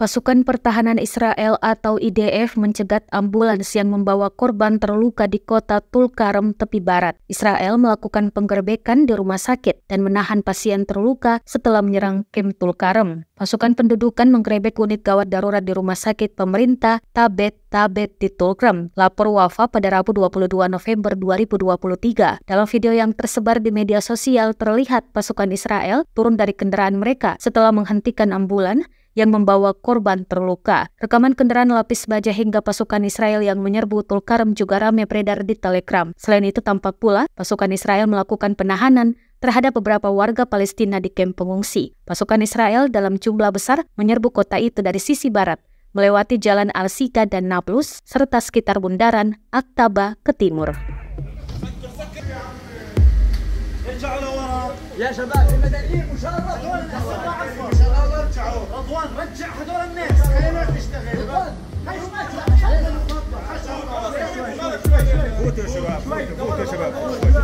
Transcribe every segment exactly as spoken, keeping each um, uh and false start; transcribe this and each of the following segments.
Pasukan Pertahanan Israel atau I D F mencegat ambulans yang membawa korban terluka di kota Tulkarem, tepi barat. Israel melakukan penggerbekan di rumah sakit dan menahan pasien terluka setelah menyerang kamp Tulkarem. Pasukan pendudukan menggerebek unit gawat darurat di rumah sakit pemerintah Tabet Tabet di Tulkarem. Lapor Wafa pada Rabu dua puluh dua November dua ribu dua puluh tiga. Dalam video yang tersebar di media sosial terlihat pasukan Israel turun dari kendaraan mereka setelah menghentikan ambulans yang membawa korban terluka. Rekaman kendaraan lapis baja hingga pasukan Israel yang menyerbu Tulkarem juga ramai beredar di Telegram. Selain itu tampak pula pasukan Israel melakukan penahanan terhadap beberapa warga Palestina di kamp pengungsi. Pasukan Israel dalam jumlah besar menyerbu kota itu dari sisi barat, melewati jalan Al-Sika dan Nablus, serta sekitar bundaran Aktaba ke timur. يا شباب المدنيين مشاركة رضوان رجع هذول الناس خلينا نشتغل رضوان هاي ما فوتوا يا شباب فوتوا يا شباب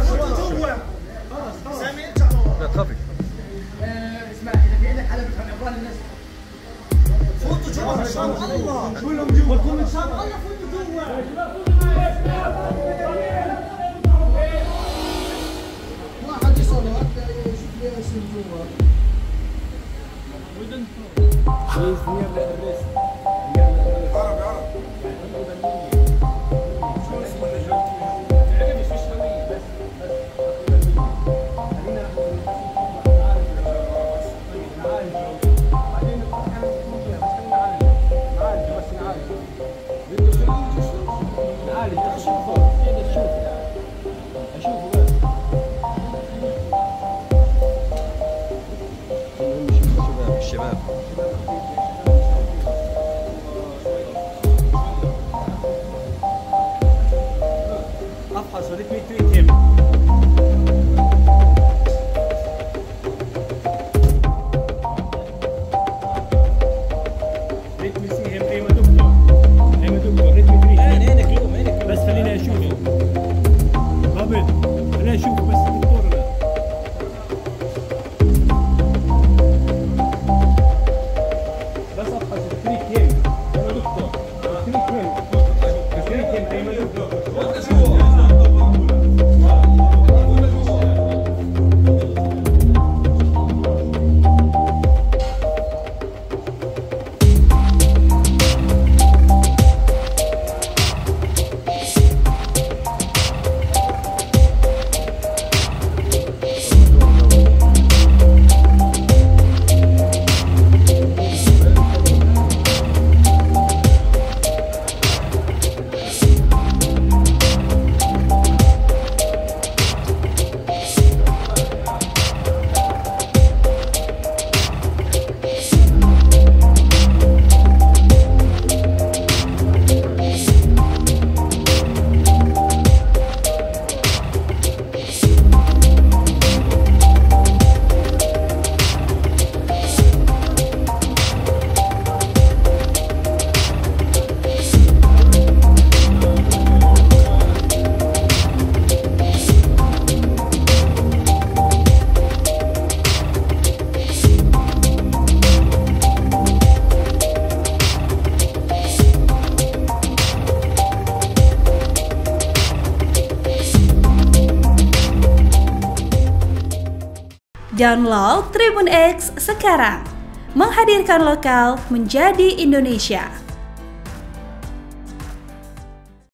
سامي لا تخافي اسمع اذا في عندك حلقة عن عبران الناس فوتوا جوا ان شاء الله كلهم جوا ان شاء الله فوتوا جوا الشباب افحص وليت ميت ويتم ريتمي سيهم ايوه دكتور ايوه دكتور ريتمي تريد عينك لوم عينك بس خليني اشوفه قبل خليني اشوفه بس دكتور Download Tribun X sekarang, menghadirkan lokal menjadi Indonesia.